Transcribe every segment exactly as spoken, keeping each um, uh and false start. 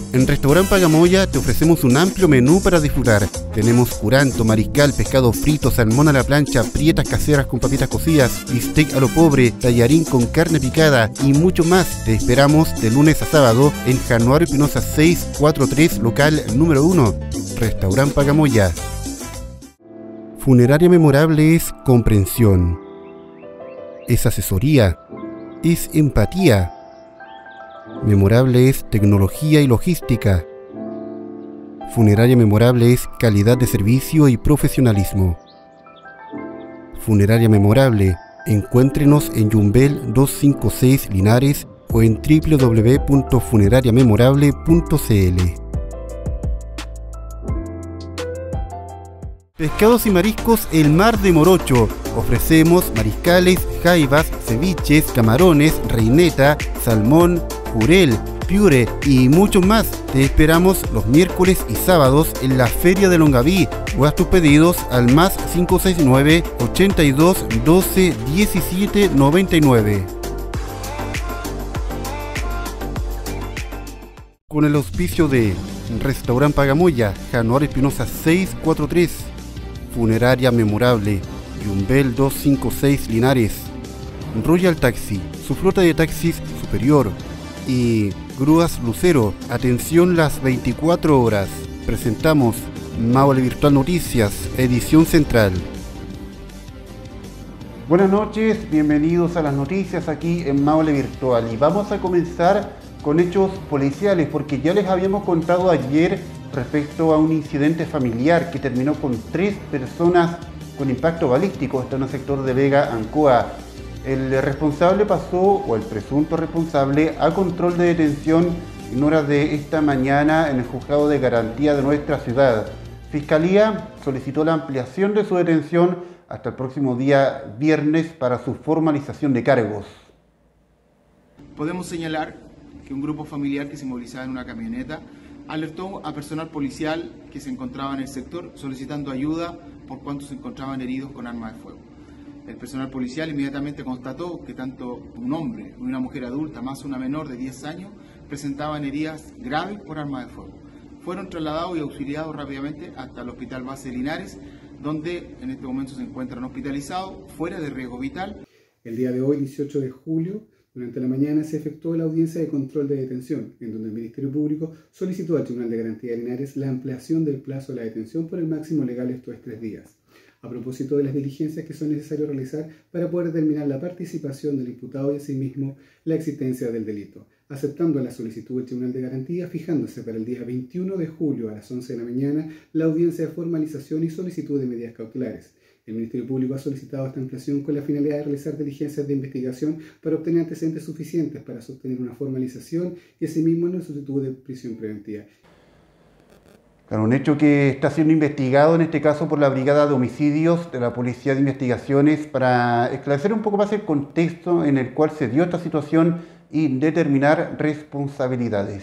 En Restaurant Pagamoya te ofrecemos un amplio menú para disfrutar. Tenemos curanto, mariscal, pescado frito, salmón a la plancha, prietas caseras con papitas cocidas, bistec a lo pobre, tallarín con carne picada y mucho más. Te esperamos de lunes a sábado en Januario Pinoza seiscientos cuarenta y tres, local número uno. Restaurant Pagamoya. Funeraria Memorable es comprensión, es asesoría, es empatía. Memorable es tecnología y logística. Funeraria Memorable es calidad de servicio y profesionalismo. Funeraria Memorable, encuéntrenos en Yumbel doscientos cincuenta y seis Linares o en w w w punto funeraria memorable punto c l. Pescados y mariscos El Mar de Morocho. Ofrecemos mariscales, jaivas, ceviches, camarones, reineta, salmón, jurel, piure y mucho más. Te esperamos los miércoles y sábados en la Feria de Longaví o haz tus pedidos al más cinco seis nueve, ochenta y dos, doce, diecisiete, noventa y nueve. Con el auspicio de Restaurant Pagamoya, Januario Espinosa seiscientos cuarenta y tres, Funeraria Memorable, Yumbel doscientos cincuenta y seis Linares, Royal Taxi, su flota de taxis superior, y Grúas Lucero, atención las veinticuatro horas. Presentamos Maule Virtual Noticias, edición central. Buenas noches, bienvenidos a las noticias aquí en Maule Virtual, y vamos a comenzar con hechos policiales, porque ya les habíamos contado ayer respecto a un incidente familiar que terminó con tres personas con impacto balístico, esto en el sector de Vega, Ancoa. El responsable pasó, o el presunto responsable, a control de detención en horas de esta mañana en el juzgado de garantía de nuestra ciudad. Fiscalía solicitó la ampliación de su detención hasta el próximo día viernes para su formalización de cargos. Podemos señalar que un grupo familiar que se movilizaba en una camioneta alertó a personal policial que se encontraba en el sector solicitando ayuda por cuanto se encontraban heridos con armas de fuego. El personal policial inmediatamente constató que tanto un hombre y una mujer adulta, más una menor de diez años, presentaban heridas graves por armas de fuego. Fueron trasladados y auxiliados rápidamente hasta el Hospital Base Linares, donde en este momento se encuentran hospitalizados, fuera de riesgo vital. El día de hoy, dieciocho de julio, durante la mañana se efectuó la audiencia de control de detención, en donde el Ministerio Público solicitó al Tribunal de Garantía de Linares la ampliación del plazo de la detención por el máximo legal, esto es tres días, a propósito de las diligencias que son necesarias realizar para poder determinar la participación del imputado y asimismo la existencia del delito, aceptando la solicitud del Tribunal de Garantía, fijándose para el día veintiuno de julio a las once de la mañana la audiencia de formalización y solicitud de medidas cautelares. El Ministerio Público ha solicitado esta ampliación con la finalidad de realizar diligencias de investigación para obtener antecedentes suficientes para sostener una formalización y asimismo una solicitud de prisión preventiva. Claro, un hecho que está siendo investigado en este caso por la Brigada de Homicidios de la Policía de Investigaciones para esclarecer un poco más el contexto en el cual se dio esta situación y determinar responsabilidades.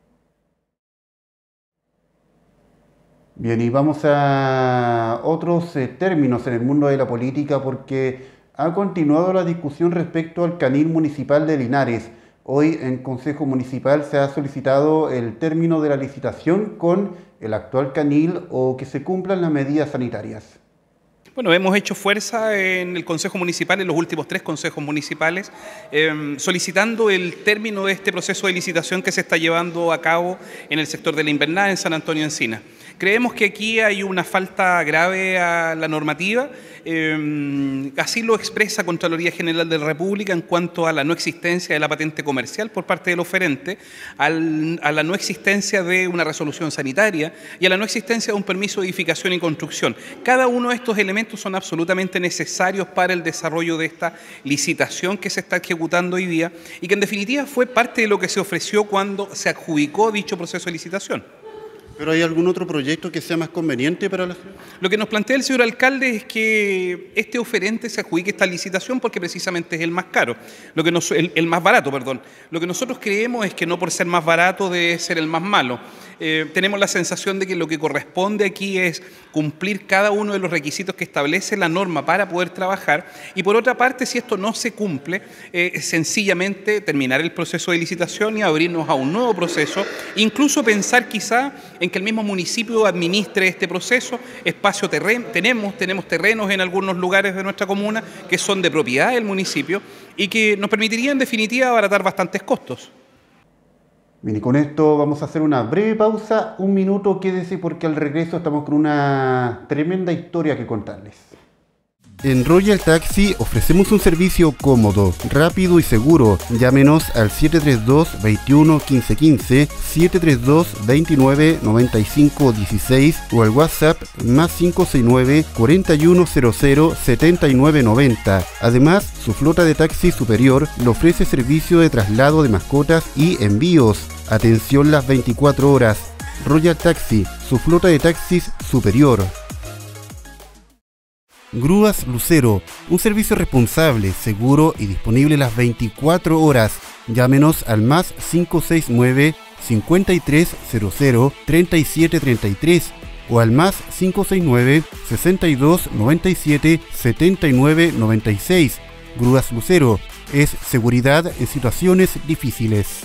Bien, y vamos a otros eh, términos en el mundo de la política, porque ha continuado la discusión respecto al canil municipal de Linares. Hoy en Consejo Municipal se ha solicitado el término de la licitación con el actual canil o que se cumplan las medidas sanitarias. Bueno, hemos hecho fuerza en el Consejo Municipal, en los últimos tres consejos municipales, eh, solicitando el término de este proceso de licitación que se está llevando a cabo en el sector de la Invernada en San Antonio Encina. Creemos que aquí hay una falta grave a la normativa, eh, así lo expresa Contraloría General de la República en cuanto a la no existencia de la patente comercial por parte del oferente, al, a la no existencia de una resolución sanitaria y a la no existencia de un permiso de edificación y construcción. Cada uno de estos elementos son absolutamente necesarios para el desarrollo de esta licitación que se está ejecutando hoy día y que en definitiva fue parte de lo que se ofreció cuando se adjudicó dicho proceso de licitación. ¿Pero hay algún otro proyecto que sea más conveniente para la ciudad? Lo que nos plantea el señor alcalde es que este oferente se adjudique esta licitación porque precisamente es el más caro, lo que nos, el, el más barato, perdón. Lo que nosotros creemos es que no por ser más barato debe ser el más malo. eh, tenemos la sensación de que lo que corresponde aquí es cumplir cada uno de los requisitos que establece la norma para poder trabajar, y por otra parte, si esto no se cumple, eh, sencillamente terminar el proceso de licitación y abrirnos a un nuevo proceso, incluso pensar quizá en que el mismo municipio administre este proceso. Espacio terreno, tenemos, tenemos terrenos en algunos lugares de nuestra comuna que son de propiedad del municipio y que nos permitiría en definitiva abaratar bastantes costos. Bien, y con esto vamos a hacer una breve pausa, un minuto, quédese porque al regreso estamos con una tremenda historia que contarles. En Royal Taxi ofrecemos un servicio cómodo, rápido y seguro. Llámenos al siete tres dos, veintiuno, quince quince, siete tres dos, veintinueve, noventa y cinco dieciséis o al WhatsApp más cinco seis nueve, cuarenta y uno cero cero, setenta y nueve noventa. Además, su flota de taxi superior le ofrece servicio de traslado de mascotas y envíos. Atención las veinticuatro horas. Royal Taxi, su flota de taxis superior. Grúas Lucero, un servicio responsable, seguro y disponible las veinticuatro horas. Llámenos al más cinco seis nueve, cincuenta y tres cero cero, treinta y siete treinta y tres o al más cinco seis nueve, sesenta y dos, noventa y siete, setenta y nueve noventa y seis. Grúas Lucero es seguridad en situaciones difíciles.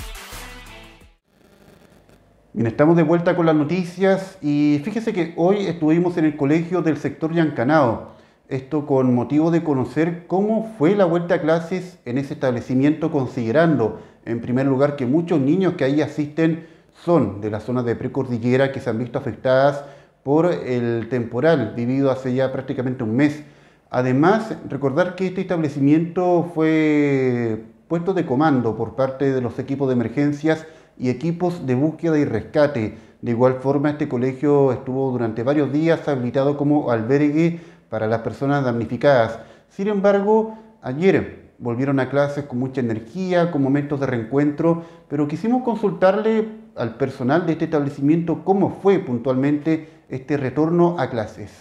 Bien, estamos de vuelta con las noticias y fíjese que hoy estuvimos en el colegio del sector Yancanao. Esto con motivo de conocer cómo fue la vuelta a clases en ese establecimiento, considerando en primer lugar que muchos niños que ahí asisten son de la zona de precordillera que se han visto afectadas por el temporal vivido hace ya prácticamente un mes. Además, recordar que este establecimiento fue puesto de comando por parte de los equipos de emergencias y equipos de búsqueda y rescate. De igual forma, este colegio estuvo durante varios días habilitado como albergue para las personas damnificadas. Sin embargo, ayer volvieron a clases con mucha energía, con momentos de reencuentro, pero quisimos consultarle al personal de este establecimiento cómo fue puntualmente este retorno a clases.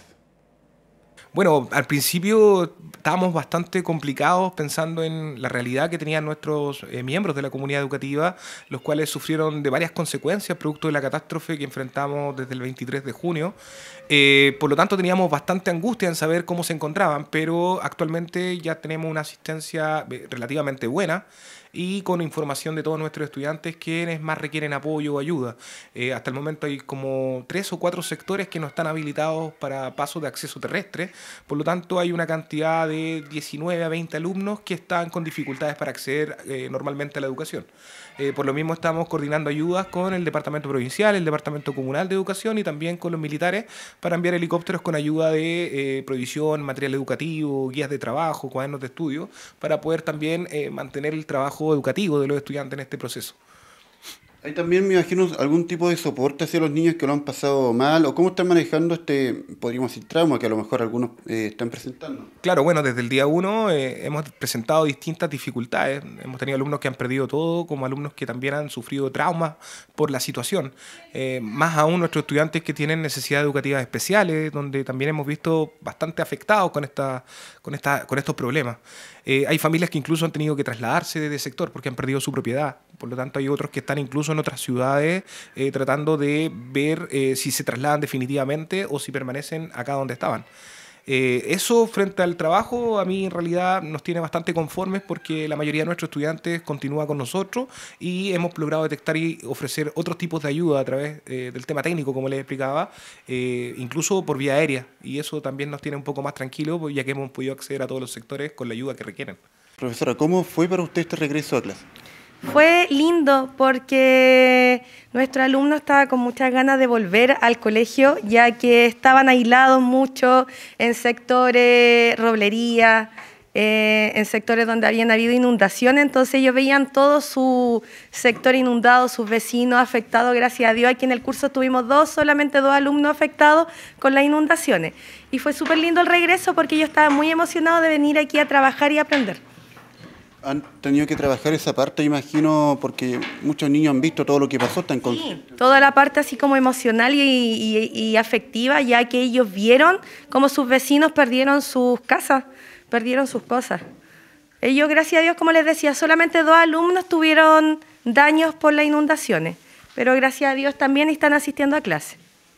Bueno, al principio estábamos bastante complicados pensando en la realidad que tenían nuestros eh, miembros de la comunidad educativa, los cuales sufrieron de varias consecuencias producto de la catástrofe que enfrentamos desde el veintitrés de junio. Eh, por lo tanto, teníamos bastante angustia en saber cómo se encontraban, pero actualmente ya tenemos una asistencia relativamente buena y con información de todos nuestros estudiantes quienes más requieren apoyo o ayuda. Eh, hasta el momento hay como tres o cuatro sectores que no están habilitados para pasos de acceso terrestre, por lo tanto hay una cantidad de diecinueve a veinte alumnos que están con dificultades para acceder eh, normalmente a la educación. Eh, por lo mismo estamos coordinando ayudas con el Departamento Provincial, el Departamento Comunal de Educación y también con los militares para enviar helicópteros con ayuda de eh, provisión, material educativo, guías de trabajo, cuadernos de estudio, para poder también eh, mantener el trabajo educativo de los estudiantes en este proceso. ¿Hay también, me imagino, algún tipo de soporte hacia los niños que lo han pasado mal? ¿O cómo están manejando este, podríamos decir, trauma que a lo mejor algunos eh, están presentando? Claro, bueno, desde el día uno eh, hemos presentado distintas dificultades. Hemos tenido alumnos que han perdido todo, como alumnos que también han sufrido traumas por la situación. Eh, más aún nuestros estudiantes que tienen necesidades educativas especiales, donde también hemos visto bastante afectados con, esta, con, esta, con estos problemas. Eh, hay familias que incluso han tenido que trasladarse de sector porque han perdido su propiedad. Por lo tanto, hay otros que están incluso en otras ciudades eh, tratando de ver eh, si se trasladan definitivamente o si permanecen acá donde estaban. Eh, eso frente al trabajo a mí en realidad nos tiene bastante conformes porque la mayoría de nuestros estudiantes continúa con nosotros y hemos logrado detectar y ofrecer otros tipos de ayuda a través eh, del tema técnico, como les explicaba, eh, incluso por vía aérea, y eso también nos tiene un poco más tranquilos ya que hemos podido acceder a todos los sectores con la ayuda que requieren. Profesora, ¿cómo fue para usted este regreso a clase? Fue lindo porque nuestro alumno estaba con muchas ganas de volver al colegio, ya que estaban aislados mucho en sectores, roblería, eh, en sectores donde habían habido inundaciones, entonces ellos veían todo su sector inundado, sus vecinos afectados, gracias a Dios. Aquí en el curso tuvimos dos, solamente dos alumnos afectados con las inundaciones. Y fue súper lindo el regreso porque yo estaba muy emocionado de venir aquí a trabajar y aprender. Han tenido que trabajar esa parte, imagino, porque muchos niños han visto todo lo que pasó. Están con... Sí, toda la parte así como emocional y, y, y afectiva, ya que ellos vieron cómo sus vecinos perdieron sus casas, perdieron sus cosas. Ellos, gracias a Dios, como les decía, solamente dos alumnos tuvieron daños por las inundaciones, pero gracias a Dios también están asistiendo a clase.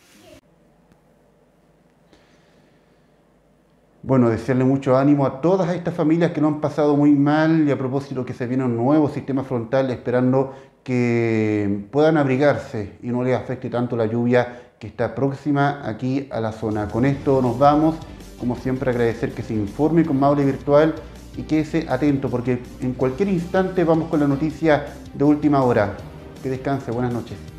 Bueno, desearle mucho ánimo a todas estas familias que lo han pasado muy mal, y a propósito que se viene un nuevo sistema frontal, esperando que puedan abrigarse y no les afecte tanto la lluvia que está próxima aquí a la zona. Con esto nos vamos, como siempre agradecer que se informe con Maule Virtual y quédese atento porque en cualquier instante vamos con la noticia de última hora. Que descanse, buenas noches.